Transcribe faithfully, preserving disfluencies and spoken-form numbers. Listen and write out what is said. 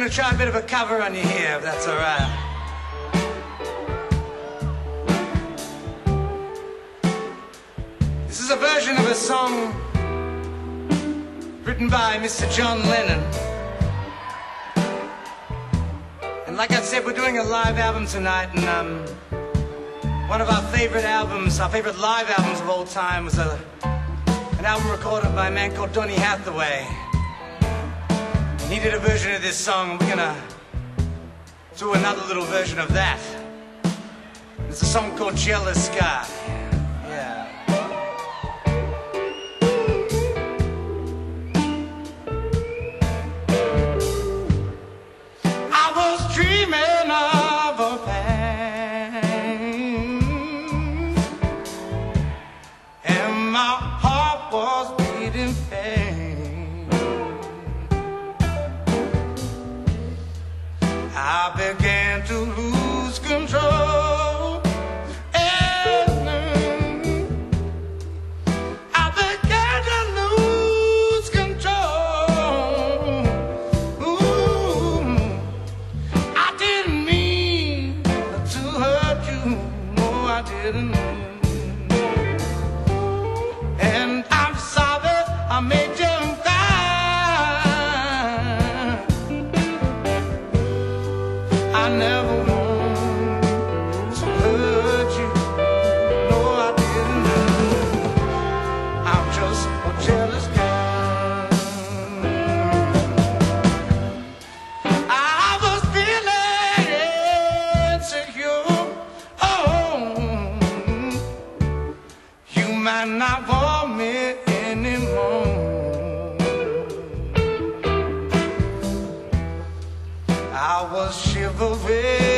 going to try a bit of a cover on you here, if that's all right. This is a version of a song written by Mister John Lennon. And like I said, we're doing a live album tonight, and um, one of our favorite albums, our favorite live albums of all time was a, an album recorded by a man called Donny Hathaway. He did a version of this song, and we're gonna do another little version of that. It's a song called Jealous Guy. Yeah. I was dreaming of a pain, and my heart was beating pain. I began to lose control, and I began to lose control. Ooh, I didn't mean to hurt you, no I didn't. And I'm sorry I made you I never want to hurt you, no I didn't. I'm just a jealous guy. I was feeling insecure. Oh, you might not want me anymore. I was shivering